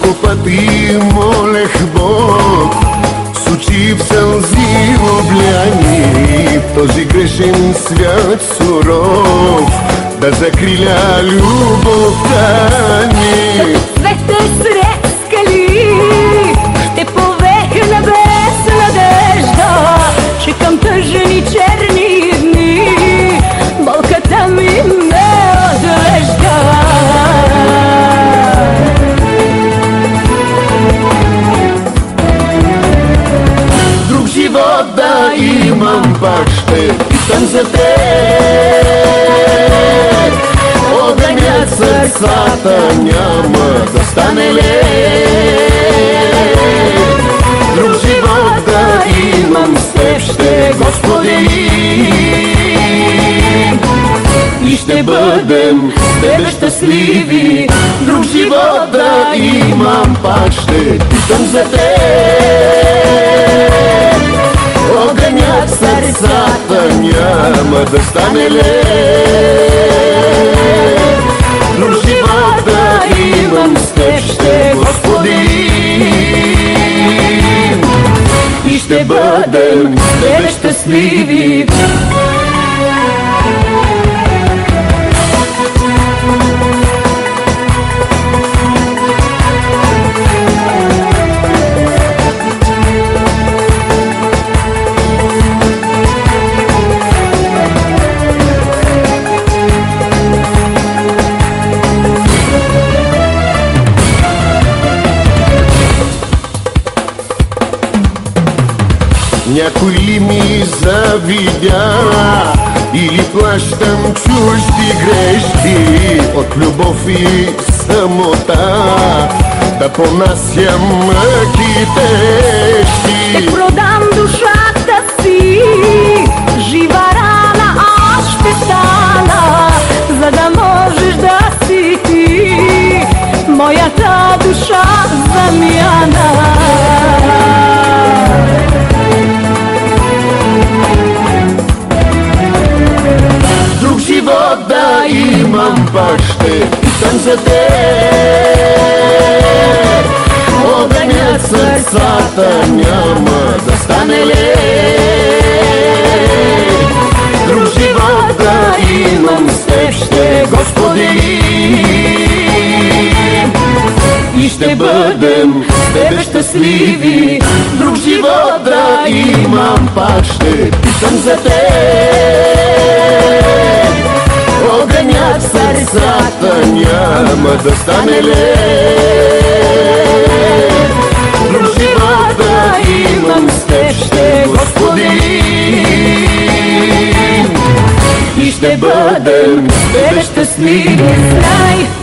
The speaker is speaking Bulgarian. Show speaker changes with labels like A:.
A: Колко пъти молех Бог с очи в сълзи обляни този грешен свят суров да закриля любовта ни.
B: Цвете сред скали ще повехна без надежда, че към тъжни черни дни болката ми ме отвежда.
A: Друг живот да имам, пак ще питам за теб. Огънят сърцата няма да стане лед. Друг живот да имам, с теб ще го споделим и ще бъдем с тебе щастливи. Друг живот да имам, пак ще питам за теб. Огънят сърцата няма да стане лед. Друг живот да имам, с теб ще го споделим и ще бъдем с тебе щастливи. Някой ли ми завидя или плащам чужди грешки от любов и самота да понасям мъки тежки?
B: Ще продам душата си, жива рана аз ще стана, за да можеш да си ти моята душа замяна.
A: Живот да имам, пак ще питам за теб. Огънят сърцата няма да стане лед. Друг живот да имам, с теб ще го споделим и ще бъдем с тебе щастливи. Друг живот да имам, пак ще питам за теб. Огънят сърцата няма да стане лед. Друг живот да имам, с теб ще го споделим и ще бъдем с тебе щастливи.